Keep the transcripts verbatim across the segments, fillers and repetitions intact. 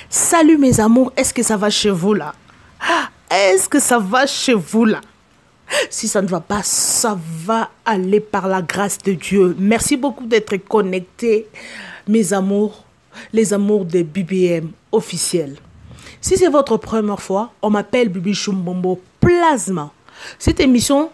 Salut mes amours, est-ce que ça va chez vous là? Est-ce que ça va chez vous là? Si ça ne va pas, ça va aller par la grâce de Dieu. Merci beaucoup d'être connectés, mes amours, les amours de B B M officiels. Si c'est votre première fois, on m'appelle Bibi Chumbombo Plasma. Cette émission,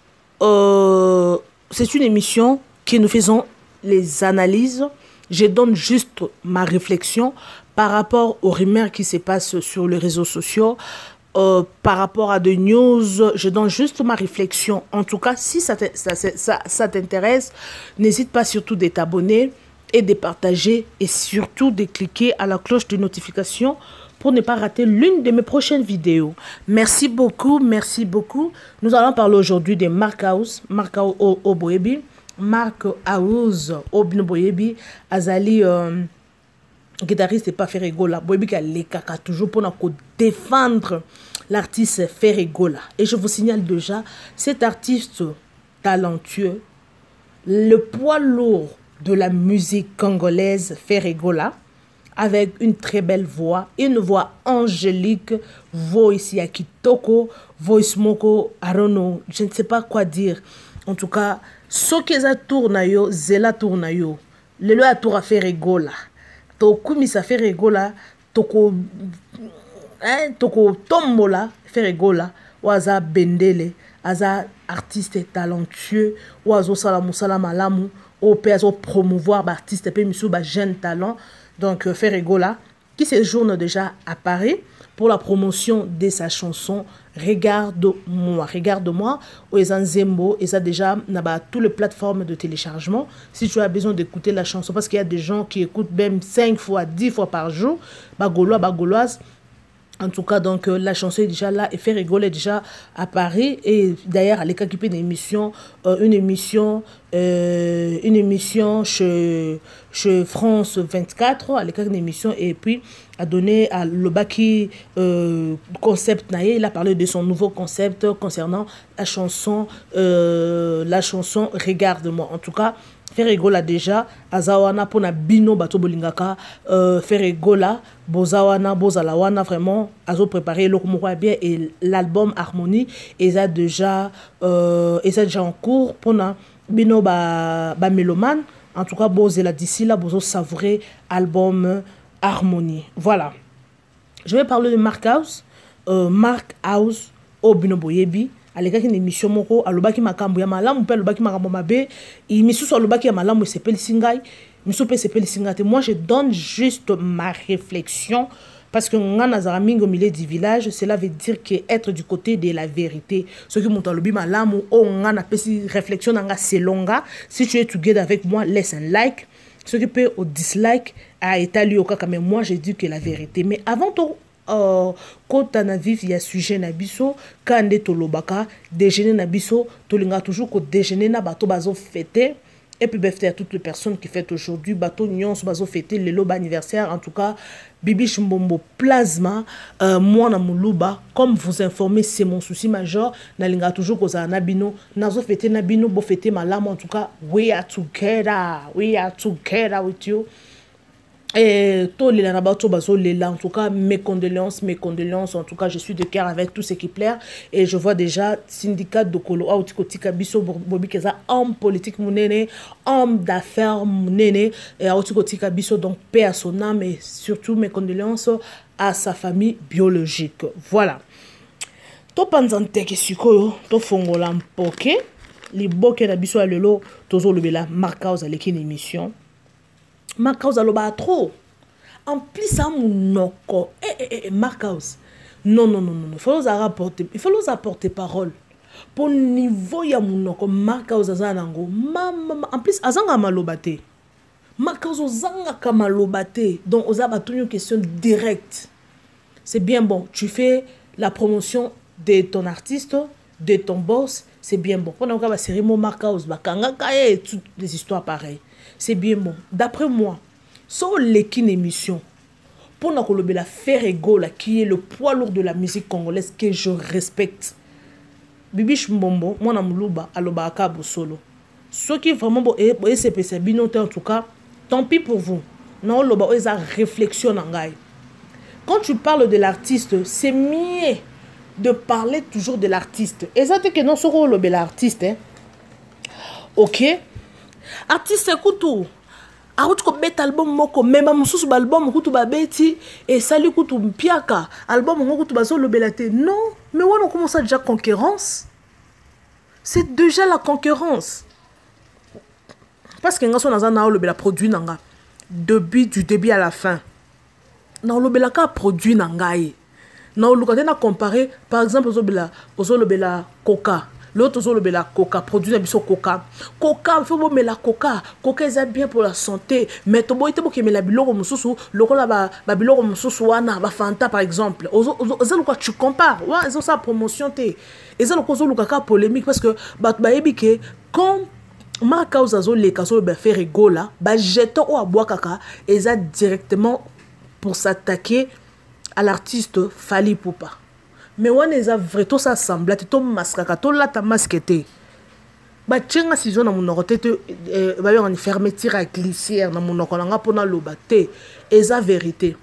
euh, c'est une émission que nous faisons les analyses. Je donne juste ma réflexion par rapport aux rumeurs qui se passent sur les réseaux sociaux. Euh, par rapport à des news, je donne juste ma réflexion. En tout cas, si ça t'intéresse, n'hésite pas surtout de t'abonner et de partager et surtout de cliquer à la cloche de notification pour ne pas rater l'une de mes prochaines vidéos. Merci beaucoup, merci beaucoup. Nous allons parler aujourd'hui de Mark House, Mark House Oboyebi, Mark House Oboyebi, Azali. Euh, guitariste et pas Ferregola. Boyebi qui a les caca toujours pour nous défendre l'artiste Ferregola. Et je vous signale déjà, cet artiste talentueux, le poids lourd de la musique congolaise Ferregola, avec une très belle voix, une voix angélique, voice ya kitoko, voice moko, I don't know, je ne sais pas quoi dire. En tout cas, ce qui est tourne yo, zela tourne yo. Le lo a tour à Ferregola. Toko misa Ferregola, toko hein, toko tombola Ferregola, waza bendele, aza artiste talentueux, wazo sala musala malamu, au peso promouvoir ba artiste pe misu ba jeune talent. Donc euh, Ferregola qui séjourne déjà à Paris pour la promotion de sa chanson Regarde-moi. Regarde-moi, où ils ont Zembo, et ça déjà dans toutes les plateformes de téléchargement. Si tu as besoin d'écouter la chanson, parce qu'il y a des gens qui écoutent même cinq fois, dix fois par jour, bagolois, bagoloises. En tout cas, donc, euh, la chanson est déjà là et Ferregola est déjà à Paris. Et d'ailleurs, elle est occupée d'une émission, euh, une émission, euh, une émission chez, chez France vingt-quatre. Elle est une émission et puis a donné à Lobaki euh, concept naïe. Il a parlé de son nouveau concept concernant la chanson, euh, la chanson Regarde-moi. En tout cas, Ferregola déjà azawana pona bino bato bolingaka euh, Ferregola bozawana bozalawana vraiment azo préparé le bien et l'album Harmonie et ça déjà euh, et ça déjà en cours pona bino ba ba mélomane. En tout cas bozela d'ici là bozo savourer album Harmonie. Voilà, je vais parler de Mark House, euh, Mark House Obino Boyebi. Aleka une émission moko alobaki makambo ya malamu pe alobaki makambo mabe imisusu alobaki ya malamu sepeli singai miso pe sepeli singate. Moi je donne juste ma réflexion parce que ngana zaramingo milieu du village, cela veut dire que être du côté de la vérité. Ce qui monte alobi malamu o ngana pesi réflexion nga selonga. Si tu es together avec moi, laisse un like. Ce qui peut au dislike a étalé au kaka, mais moi je dis que la vérité. Mais avant tout quand on a vu il y a sujet na biso quand on tolobaka déjeuner na biso tolinga toujours ko déjeuner na bato bazo fêter et puis befter à toutes les personnes qui fêtent aujourd'hui bato nyons bazo fêter le loba anniversaire. En tout cas Bibi Chumbombo Plasma euh, moi na muluba comme vous informer c'est mon souci majeur na linga toujours ko za na bino nazo fêter na bino bo fêter malamu. En tout cas we are together, we are together with you. Et tout les nabato bazo lela. En tout cas mes condoléances, mes condoléances. En tout cas je suis de cœur avec tout ce qui plaît et je vois déjà syndicat de Kolo Autikotika biso bobi keza homme politique munene, homme d'affaires munene et Autikotika biso, donc paix à son âme et surtout mes condoléances à sa famille biologique. Voilà. To panzante ke sikoyo to fongola mpoke li boke na biso lelo tozo lobela Mark House avec une émission. Mark House aloba trop. En plus ça monoko. Eh eh eh Mark House. Non non non non, il faut nous apporter, il faut nous apporter parole. Pour niveau ya monoko Mark House azanango. Mama en plus azanga malobate. Mark House azanga kamalobate. Donc oza batu une question directe. C'est bien bon, tu fais la promotion de ton artiste, de ton boss, c'est bien bon. Pendant que la série Mark House bakanga kaye toutes des histoires pareilles. C'est bien bon. D'après moi, sur l'équipe émission, pour nous la Ferregola, qui est le poids lourd de la musique congolaise que je respecte. Bibi Chumbombo, moi na muluba aloba akabo solo. Ce qui vraiment bon et c'est en tout cas, tant pis pour vous. Non loba eza réflexion ngai. quand tu parles de l'artiste, c'est mieux de parler toujours de l'artiste. Et ça, c'est que non, ce rôle de l'artiste. Hein. Ok? Artiste, écoute tout. Arrête ko bet album moko memba mususu ba album kutu ba beti et sali kutu mpiaka album moko kutu bazo lobelate. Non, mais on commence déjà concurrence. C'est déjà la concurrence. Parce que ngaso naza na lobela produit nanga depuis du début à la fin. Na lobela ka produit nangai. Na lukate na comparer par exemple aux lobela aux lobela Coca. L'autre chose, le coca, produit un coca. Coca, il faut mettre la coca. Coca est bien pour la santé. Mais tu peux mettre la biloko mususu, le cola la biloko mususu wana, ba fanta par exemple. Ozo quoi tu compares. Ouais, ils ont sa promotion té. Et ça le cause le caca polémique parce que bah bah que quand ma cause azo les caso ba faire rigola, ba jeton ou à bois caca, et ça directement pour s'attaquer à l'artiste Fally Ipupa. Mais on est vrai tout ça semble tout masque tout là ta masquette ba tchenga si zone na mon tete ba on fermeture à glissière na mon nga pona lobate et ça vérité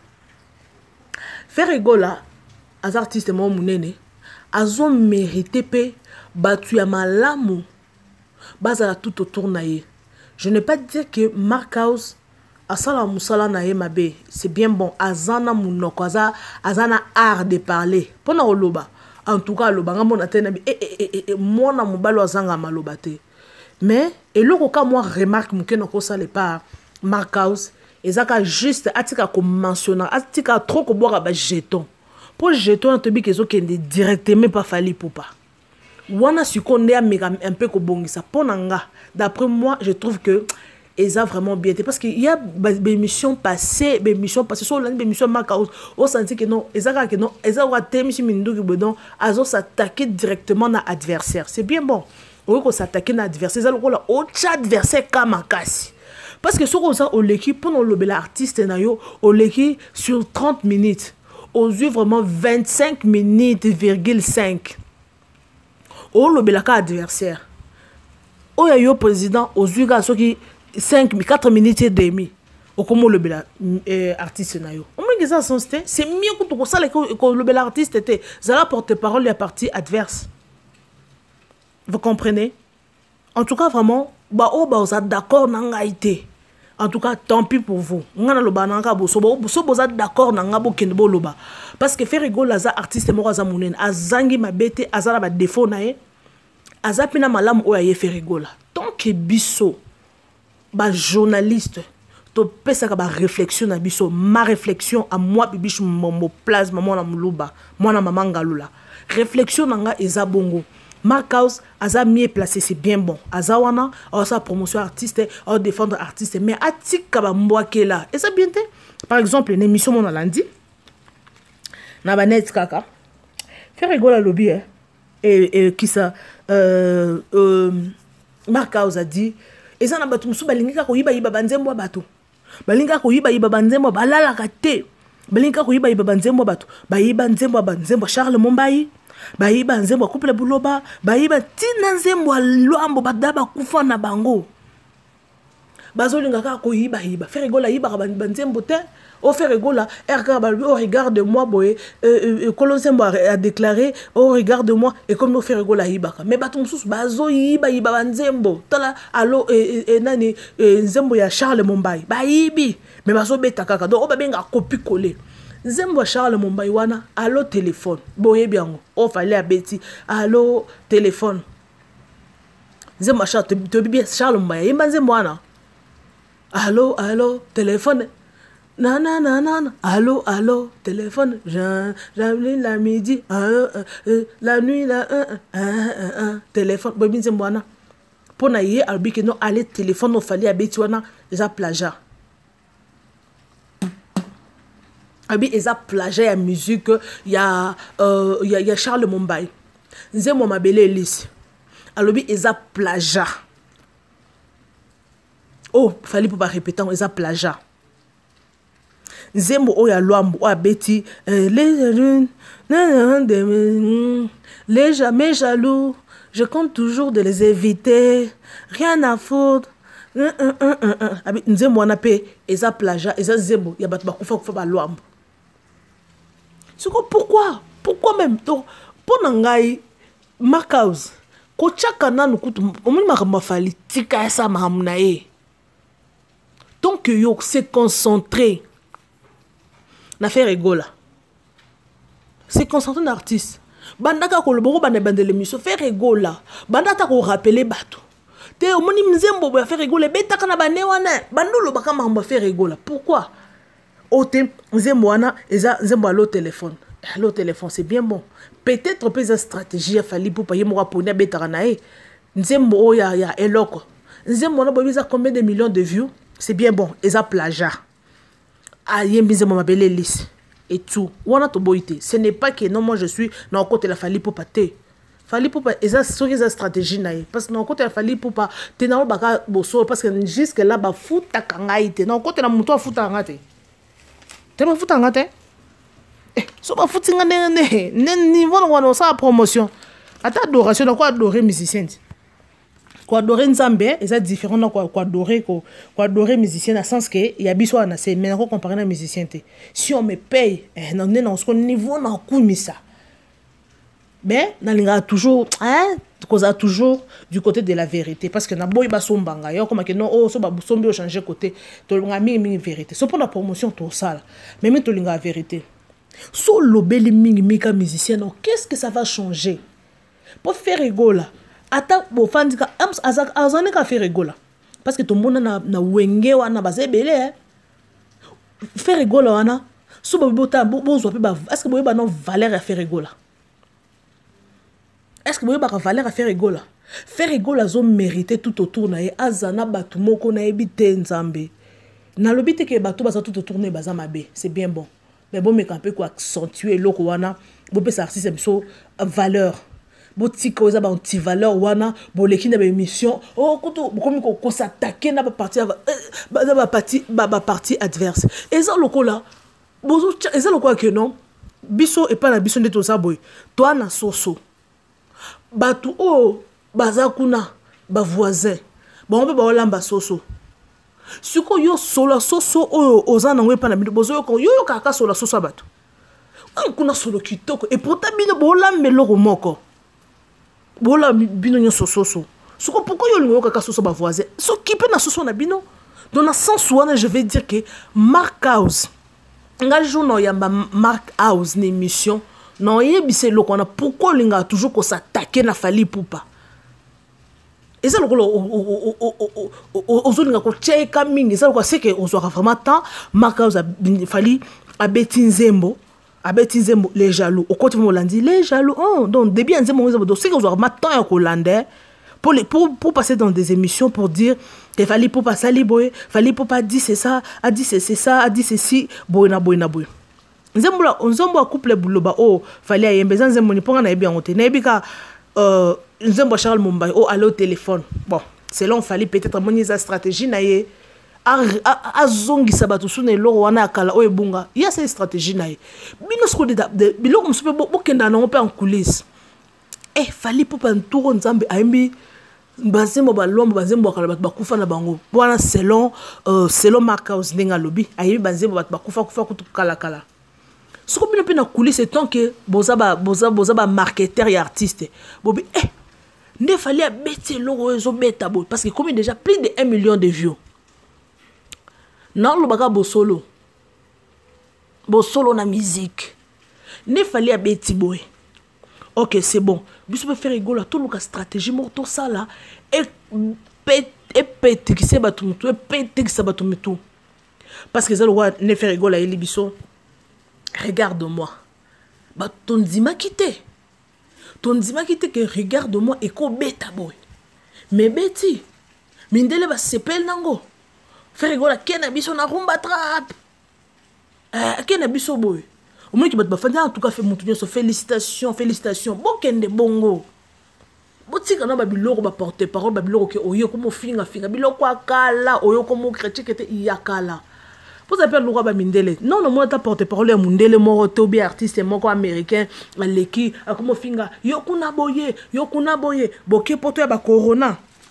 faire rigola az artiste mo munene azo mérité pe batu ya malamu bazala tout autour na ye. Je ne pas dire que Mark House asala musala na ye mabe, c'est bien bon. Azana munoko, aza, azana art de parler. Pona oloba. En tout cas, loba ngamona tena bi. Eh eh eh eh mona mobalo azanga maloba te. Mais et loko ka moi remarque muke noko sale pas Mark House, ezaka juste atika ko mentionner, atika trop ko boire ba jeton. Pour jeton te bi kezo kende directement pas Fally Ipupa. Wana sukonde un peu ko bongisa ponanga. D'après moi, je trouve que et ça vraiment bien parce qu'il y a des émissions passées des émissions passées sur l'année des émissions Mark House on sentit que non et ça que non et ça va terminer si mindu que bedon azo s'attaquer directement à adversaire. C'est bien bon on va s'attaquer à adversaire ça le rôle au adversaire kamakasi parce que sur ça au l'équipe pendant le bel artiste na yo au l'équipe sur trente minutes aux yeux vraiment vingt-cinq minutes virgule cinq au le bel adversaire au yo président aux yeux gars qui cinq, quatre minutes et demie. Au comment le bel artiste na yo. On me dit ça c'est mieux que tout ça que le bel artiste était. Ça la porte-parole la partie adverse. Vous comprenez? En tout cas vraiment, bah oh bah vous êtes d'accord nanga été. En tout cas tant pis pour vous. Ngana lo bananga bo so bo so vous êtes d'accord nanga bo kenbo loba. Parce que faire rigolo za artiste mo za munen azangi mabete azala ba défaut na ye. Azapina malamu o ya faire rigolo. Tant que biso ba journaliste to pesa ka ba réflexion na biso ma réflexion à moi bibichu mo place maman na muluba moi na maman galula réflexion nanga eza bongo Mark House aza mieux placé c'est bien bon azawana or sa promotion artiste or défendre artiste mais atika ba mboake là et ça bien té par exemple une émission mon lundi na ba net kaka faire rigoler lobby hein et et qui ça euh euh Mark House a dit et ça na batu musu balingika ko yiba yiba banzembo bato balinga ko yiba yiba banzembo balala kate balinga ko yiba yiba banzembo bato bayiba nzembo banzembo Charles Mombai bayiba nzembo couple buloba bayiba tina nzembo lwambo badaba kufa na bango bazolinga ka ko yiba yiba faire rigola yiba banzembo te au faire rigola oh regarde-moi boy euh Colossembo a déclaré oh regarde-moi et comme nous faire rigola yiba mais batum sous bazo yiba yiba banzembo tala allo et nani nzembo ya Charles Mombai bayibi mais bazo beta kaka donc ba benga copie coller nzembo Charles Mombai wana allo téléphone boye bien oh fallait à Betty allo téléphone nzembo Charles to bien Charles Mombai yimba nzembo wana allo allo téléphone. Na na na na, allô, allô, téléphone, j'allume la midi, euh, euh, la nuit, la, euh, euh, euh, euh, téléphone, bon, bien, c'est moi, na. Pour na yé, albi, que non, aller téléphone, on fallait habiter, on a, déjà plagiat. Albi, ils a plagiat, il y a musique, il y a, euh, il y a, il y a Charles Mombai. Nzé, moi, ma belle Elise. Albi, ils a plagiat. Oh, fallait pas répéter, ils a plagiat. Nzembo oya lwambo oya beti les les jamais jaloux je compte toujours de les éviter rien à foutre Nzembo wana pe eza plagiat eza nzembo ya bato bakufa kufa ba lwambo Pourquoi? Pourquoi même? Donc, pour Nangai, Markhouse, Kochaka nanu kutu, omuni makamba fali, tika esa mahamnae. Donc, yo se concentrer. Na faire rigola. Se concentrer dans l'artiste. Bandaka ko loboko bande bande l'émission, faire rigola. Bandata ko rappeler bato. Te omuni mzembo ba faire rigola, betaka na bane wana. Bandolo baka mahamba faire rigola. Pourquoi? Ote nzembo wana eza nzembo alo téléphone. Alo téléphone c'est bien bon. Peut-être peut être stratégie a fallu pour payer moi pour betaka na e. Nzembo ya ya eloko. Nzembo na bobiza combien de millions de views? C'est bien bon, eza plagiat. Ah yembi nzembo mabele lisse et tout. Wana to boité. Ce n'est pas que non moi je suis na côté la fallu pour pater. Fallu pour pas eza sur eza stratégie na e parce que na côté la fallu pour pas tenalo baka boso parce que jusque là ba futa kangaite. Na côté la muto futa ngate. Tema futa ngate. Eh, so ba futi ngane ne ne niveau wana sa promotion. Ata adoration na quoi adorer musicien. Quoi adorer nzambe, c'est différent na quoi quoi adorer quoi quoi adorer musicien dans sens que il y a biso na c'est mais on comparer na musicien te. Si on me paye, eh non non ce niveau na coup ça. Mais na linga toujours hein, cause a toujours du côté de la vérité parce que na boy ba sombanga yo comme que non oh so ba sombi o changer côté to linga mingi mingi vérité. So pour la promotion tout ça là. Mais même to linga vérité. So lobeli mingi mika musicien non qu'est-ce que ça va changer? Pour faire rigoler. Ata bo fandika azak azane ka faire rigoler. Parce que tout le monde na na wenge wana bazebele hein. Faire rigoler wana so bo bota bo zo pe ba est-ce que bo ba non valeur à faire rigoler? Est-ce que vous avez une valeur à faire rigoler? Faire rigoler, ils ont mérité tout autour. Azana batu moko na ebite nzambe. Na lobite ke batu basa tout autour na baza mabe. C'est bien bon. Mais bon, mais quand peut quoi accentuer loko wana, bo pe artiste so valeur. Bo tika oza ba anti valeur wana, bo leki na ba émission. Oh koto komi ko ko s'attaquer na ba partie ba ba partie ba ba partie adverse. Et ça loko là, bozo et ça loko que non. Biso et pas la biso de to sa boy. Toi na soso. Batu o bazakuna ba voisin bon pe ba olamba soso siko yo solo soso o ozana ngwe pa na bido bozo yo yo kaka solo soso batu an kuna solo kitoko et pourtant bino bola meloko moko bola bino nyo soso siko pourquoi yo lingo kaka soso ba voisin so qui peut na soso na bino dans le sens où je vais dire que Markhouse nga journal yamba Markhouse na émission. Non, il y a le qu'on a pourquoi on a toujours qu'on s'attaquer na fali poupa. Et ça le qu'on aux autres qu'on check coming, ça le c'est que on soit vraiment temps Markhouse a fali a Betty Nzembo, a Betty Nzembo les jaloux. Au côté on l'a dit les jaloux. Oh, donc début Nzembo donc c'est qu'on soit vraiment temps à Hollandais pour les pour pour passer dans des émissions pour dire que fali poupa sali boy, fali poupa dit c'est ça, a dit c'est ça, a dit ceci, boy na boy na boy. Nzembo la nzembo couple buloba oh fallait ayembe nzembo ni ponga na ebi angote na ebika euh nzembo Charles Mumbai oh aller au téléphone bon c'est là on fallait peut-être moni sa stratégie na ye a zongi sabatu sune loro wana akala o ebunga il y a cette stratégie na ye bino sko de bilo comme super bokenda na on peut en coulisses eh fallait pour pas tour nzambe ayembi bazembo balombo bazembo akala bakufa na bango wana selon euh selon Markhouse ndenga lobby ayembi bazembo bakufa kufa kutu kala kala. Ce qu'on peut na couler c'est tant que boza ba boza boza ba marketeur et artiste bobi eh ne fallait à bêter logo zo beta bo parce que comme déjà plus de un million de views non le baga bo solo bo solo na musique ne fallait à bêter boy ok c'est bon biso peut faire rigoler tout le stratégie morto ça là et pète et pète qui c'est batou tout et pète qui ça batou tout parce que ça le roi ne faire rigoler les biso. Regarde-moi. Bah, ton dima quitté. Ton dima quitté que regarde-moi et ko beta boy. Mais Betty, mindele ba sepel nango. Faire rigoler kena biso na rumba trap. Euh, kena biso boy. Au moins qui bat ba fanya en tout cas fait mon so félicitations, félicitations. Bon kende bongo. Botika na ba biloko ba porter parole ba biloko ke oyo komo finga finga biloko akala oyo komo critique était yakala. Vous avez le roi Mindele. Non, non, moi, tu as porté parole à Mundele, moi, Tobi, artiste, moi, américain, à l'équipe, à comment finga, Yokuna boye, Yokuna boye, Boké pour toi, bah, Corona.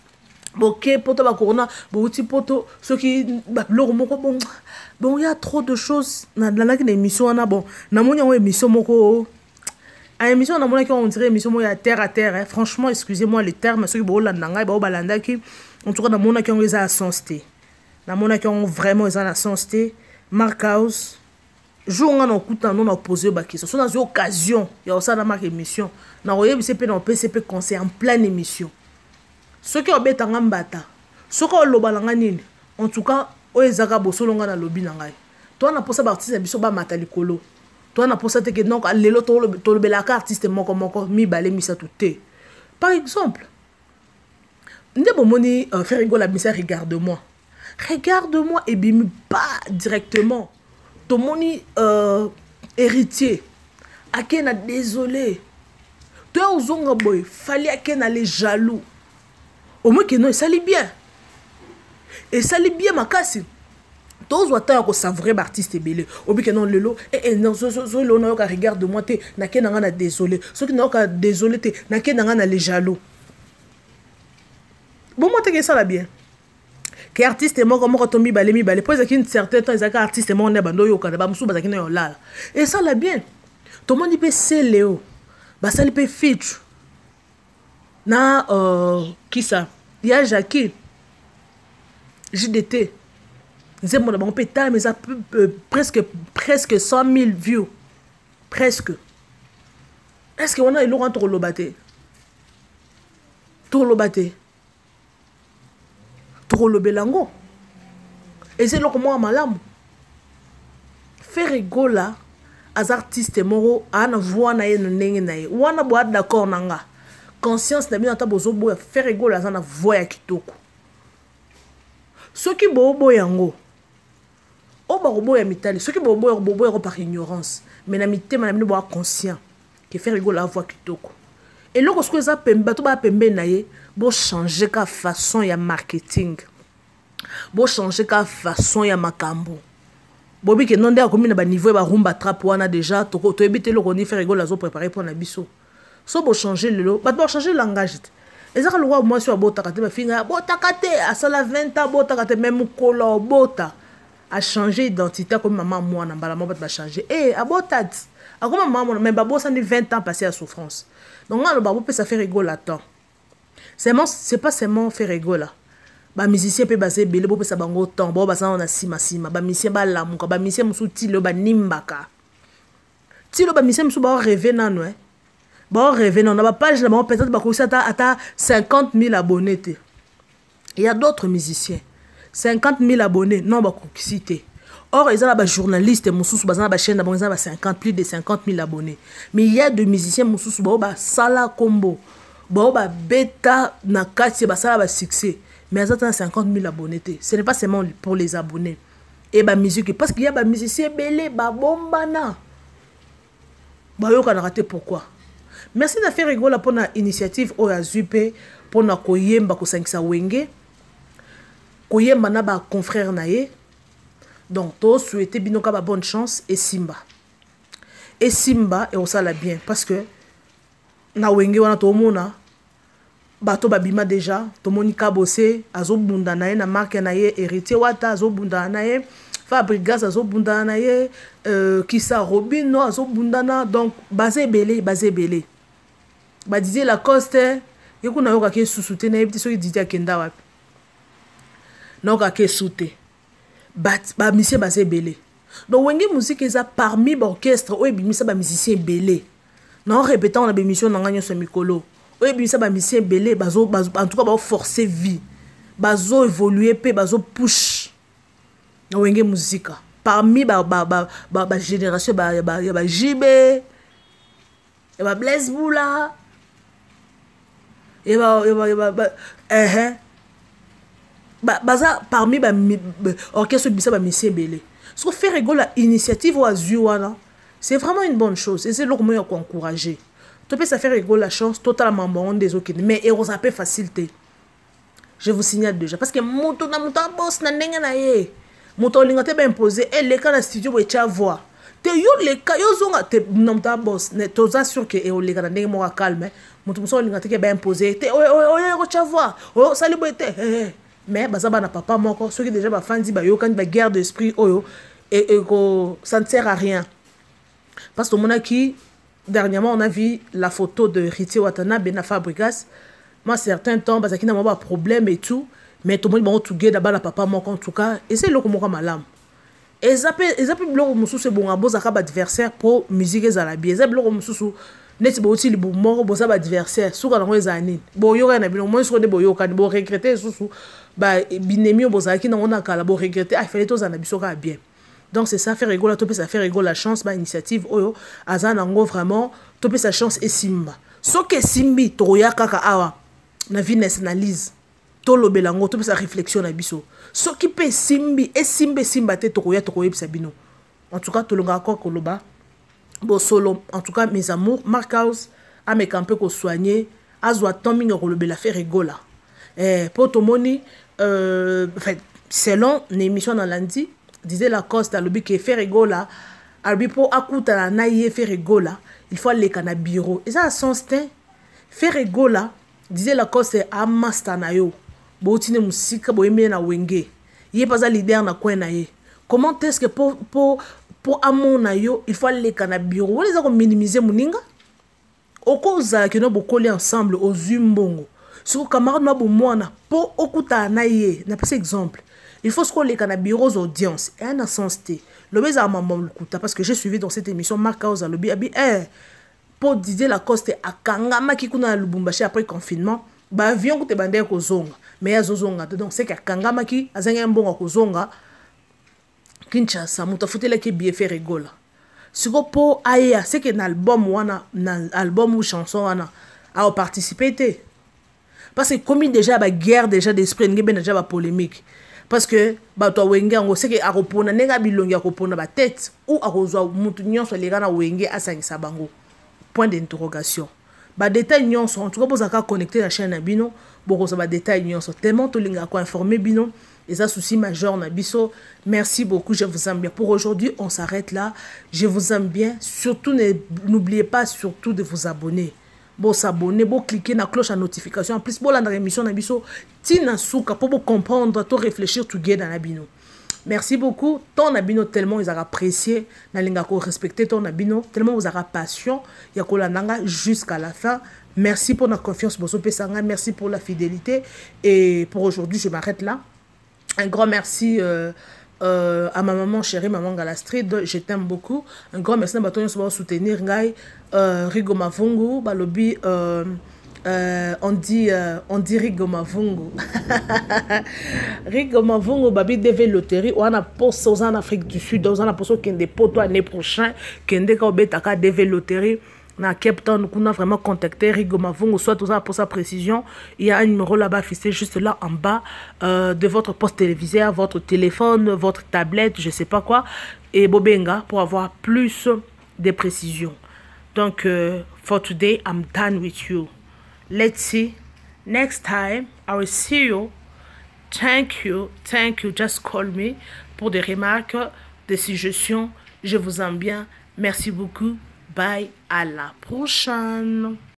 Ok, poto ba corona, bouti poto, ceux qui ba loro moko bon. Bon, il y a trop de choses na na na émission on a bon. Na moni on émission moko. À émission on a moni on dirait émission mo ya terre à terre. Hein. Franchement, excusez-moi les termes, ceux qui bo la nanga ba balanda qui en tout cas na moni qui on les a sensté. Na moni qui on vraiment ils ont la sensté. Mark House. Jour on a okuta non opposé ba question. Sur dans occasion, il y a ça dans ma émission. Na royé c'est pe dans P C P conseil en pleine émission. Ceux qui ont bêta ngambata, ceux qui ont lobalanga nini, en tout cas, o ezaka bosolonga na lobi na ngai. Toi na posa ba artiste biso ba matalikolo. Toi na posa te que donc lelo to to lobelaka artiste moko moko mi balé mi sa touté. Par exemple, ndé bomoni euh, faire rigoler la misa regarde-moi. Regarde-moi et bimi pas directement. To moni euh, héritier. Akena désolé. Toi ozonga boy, fallait akena les jaloux. Au moins que non, ça lit bien. Et ça lit bien ma casse. Tous les temps que savourer l'artiste est belé. Au moins que non le lot et non so so so l'on a regarde moi te na ke na na désolé. Ceux qui n'ont qu'à désolé te na ke na na les jaloux. Bon moi te que ça la bien. Que artiste moi comme quand mi balé mi balé. Puis qu'il y a un certain temps ils a artiste moi on est bando yo ka ba musu ba zakina yo là. Et ça la bien. Tout le monde peut c'est Léo. Ba ça peut feature. Na euh, qui ça? Il y a Jackie. J D T. C'est mon bon pétard, mais ça euh, presque presque cent mille views. Presque. Est-ce qu'on a eu Laurent Torolobaté? Torolobaté. Torolobelango. Et c'est là que moi, malam. Faire rigoler aux artistes moro, à na voix na ye n'engue na ye. Ou à na boîte d'accord nanga. Conscience na bien ta bozo boya faire rigoler à na voix ya kitoko. Ceux qui bobo yango. O ba robo ya mitali. Ceux qui bobo bobo ya par ignorance. Mais na mité manamini boa conscient que faire rigoler à voix kitoko. Et là que ça pemba to ba pembe na ye, bo changer ka façon ya marketing. Bo changer ka façon ya makambo. Bobi que non der comme na ba niveau ba rumba trap wana déjà to to ebité le roni faire rigoler azo préparer pour na biso. So bo changer le lo, ba bo changer le langage. Et ça le roi moi sur bota kate ba finga bota kate à ça la vingt ans bota kate même kolo bota a changer identité comme maman moi na bala moi ba changer. Eh a bota a comme maman même ba bossa ni vingt ans passé à souffrance. Donc là le babo peut ça faire rigoler temps. C'est c'est pas seulement faire rigoler. Ba musicien peut baser belé bo peut ça bango temps bo ba ça on a sima sima ba musicien ba lamuka ba musicien musu tilo ba nimbaka. Tilo ba musicien musu ba rêver nanu hein. Bon, revenons, on a page là, peut-être à cinquante mille abonnés. Il y a d'autres musiciens. cinquante mille abonnés, non, bah, cité. Or, ils ont des journalistes, ils ont des chaînes, ils ont cinquante, plus de cinquante mille abonnés. Mais il y a des musiciens, ils ont sala combo. Bah, bêta, nakati, bah, ça va succès. Mais ils ont cinquante mille abonnés. Ce n'est pas seulement pour les abonnés. Et bah, musique, parce qu'il y a des musiciens belés, bah, bombana. Bah, yo, on a raté pourquoi? Merci de faire rigoler pour la initiative au Azupe pour na koyemba ko sangisa wenge koyemba na ba confrère nae. Donc to souhaiter binoka ba bonne chance et Simba et Simba et on ça la bien parce que na wenge wana to mona bato babima déjà to monika bossé azo bunda nae na marque nae héritier wata azo bunda nae Fabrigas azo bunda nae euh Kissa Robin no azo bunda na donc basé belé basé belé. Ba Didier Lacoste yeko na yoka ke susute na yebiti so Didier Kenda wapi na yoka ke sute bat ba musicien basé belé. Donc wenge musique eza parmi l'orchestre o ebimisa ba musicien belé na répétant na émission na nganyo so mikolo o ebimisa ba musicien belé bazo en tout cas ba forcer vie bazo évoluer pe bazo push na wenge musique parmi ba ba ba ba, ba génération ba ba ba J B et ba Blaise Boula et bah et bah et bah eh bah baza parmi ba orchestre bisa ba monsieur belé ce qu'on fait rigoler l'initiative au Azuana c'est vraiment une bonne chose et c'est là comment on encourager tu peux ça faire rigoler la chance totalement bon des autres mais et on a pas facilité je vous signale déjà parce que moto na moto boss na ndenga na ye moto lingate ba imposer et les cas na studio bo tia voix te yo leka yo zonga te nom ta boss ne toza sûr que e o leka na ndenge mo calme mutu muso linga te ke ba imposer te o o o cha voir o sali boete mais bazaba na papa moko ceux qui déjà ba fandi ba yo kan ba guerre d'esprit oyo et et ko ça ne sert à rien parce que mon qui dernièrement on a vu la photo de Riti Watanabe na Fabregas moi certains temps parce qu'il n'a pas problème et tout mais tout le monde va tout guer d'abord la papa moko en tout cas et c'est le ko moko malam et ça peut et ça peut bloquer mususu c'est bon abo zaka ba adversaire pour musique ezala bien ça bloquer mususu neti bo utili bo moko bo za ba adversaire suka nango ezani bo yoka na bino mo so de bo yoka bo regretter susu ba binemi bo za ki na ona kala bo regretter ah fallait tous en abiso ka bien donc c'est ça faire rigoler topé ça faire rigoler la chance ba initiative oyo azana ngo vraiment topé sa chance et simba so que simbi to ya kaka awa na vie nationalise to lobelango topé sa réflexion na biso so qui peut simbi et simbe simba te to ya to yebisa bino en tout cas to longa ko koloba bo solo en tout cas mes amours Mark House a me campé ko soigner azwa tombing ko lobela faire rigoler eh pour to moni euh enfin selon l'émission dans lundi disait la cause à lobby qui fait rigoler albi pour akuta na naie faire rigoler il faut aller kana bureau et ça a son style faire rigoler disait la cause c'est amasta na yo bo tine musika bo yemé na wenge yé pas à leader na coin na ye comment est-ce que pour pour pour amour na yo il faut aller kana bureau on les a minimiser muninga oko za que no bokoli ensemble aux umbongo sur camarade na bo mwana pour okuta na ye na par exemple il faut se coller kana bureaux audience et un sens té le beza maman lukuta parce que j'ai suivi dans cette émission Mark House à lobby abi eh pour Didier Lacoste akangama kikuna Lubumbashi après confinement ba avion ko te bande ko zonga mais ya zozonga donc c'est akangama ki azanga mbongo ko zonga Kinshasa muta futela ki bien faire rigola siko po aya c'est que na album wana na album ou chanson wana a participé parce que comme déjà ba guerre déjà d'esprit ngebe déjà ba polémique parce que ba to wenge ngo c'est que akopona nenga bilongi akopona ba tête ou akozwa mutu nyonso leka na wenge asangisa bango point d'interrogation ba détail nyonso en tout cas bozaka connecter la chaîne na bino boko ba détail nyonso tellement to linga ko informer bino et ça souci majeur na biso merci beaucoup je vous aime bien pour aujourd'hui on s'arrête là je vous aime bien surtout n'oubliez pas surtout de vous abonner bon s'abonner bon cliquer na cloche à notification en plus bon la émission na biso tina souka pour vous comprendre tout réfléchir tout guider dans la bino merci beaucoup ton abino tellement ils ont apprécié na linga ko respecter ton abino tellement vous avez passion ya ko landanga jusqu'à la fin merci pour la confiance boso pesanga merci pour la fidélité et pour aujourd'hui je m'arrête là un grand merci euh, Euh, à ma maman chérie, maman Galastrid, je t'aime beaucoup. Un grand merci à Batoyon pour soutenir Ngai, euh, Rigo Mavungu, Balobi, euh, euh, on dit, euh, on dit Rigo Mavungu. Rigo Mavungu, Babi Deve Loterie, on a posé en Afrique du Sud, on a posé qu'il y a des poteaux l'année prochaine, qu'il y a des Kaobetaka Deve Loterie. Na Cape Town, on a vraiment contacté Rigo Mavungu, soit tout ça pour sa précision. Il y a un numéro là-bas affiché juste là en bas euh, de votre poste téléviseur, votre téléphone, votre tablette, je sais pas quoi, et Bobenga pour avoir plus de précisions. Donc, uh, for today, I'm done with you. Let's see. Next time, I will see you. Thank you. Thank you. Just call me pour des remarques, des suggestions. Je vous aime bien. Merci beaucoup. Bye. À la prochaine.